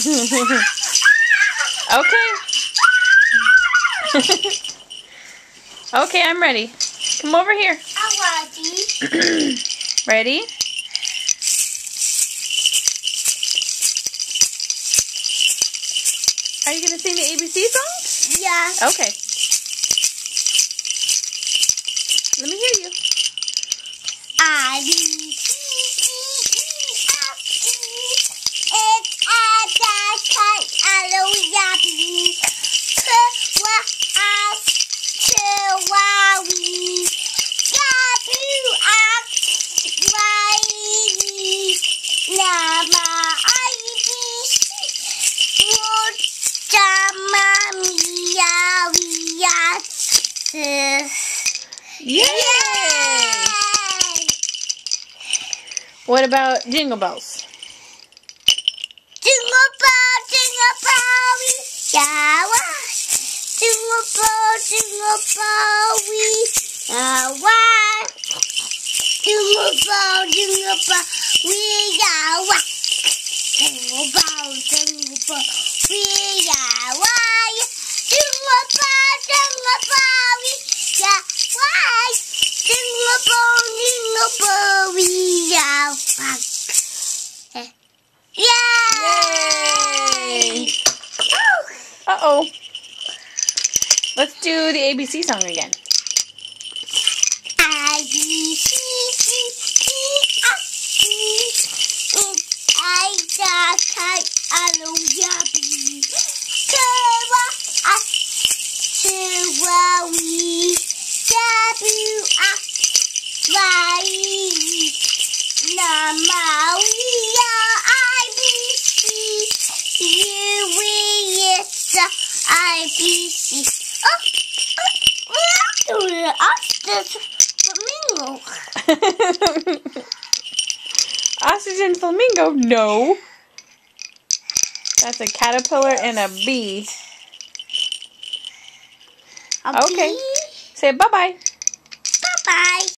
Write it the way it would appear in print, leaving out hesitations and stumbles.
Okay. Okay, I'm ready. Come over here. I'm ready. Ready? Are you going to sing the ABC song? Yeah. Okay. Let me hear you. I B C D E F G H I J K L M N O P Q R S T Y V W X Y Z. Nama I B C. Jama Mia Mia. Yay! What about Jingle Bells? Jingle bell, we go. Jingle bell, we go. Jingle bell, we go. Jingle bell, we go. Jingle bell, we go. Jingle bell, we go. Yay! Uh-oh. Let's do the ABC song again. I B C D E F G H I J K L M N O P Q R S T Y V W X Y Z. Nama IBC. Oh, ostrich flamingo. Ostrich and flamingo? No. That's a caterpillar and a bee. A Okay. bee? Say bye-bye. Bye-bye.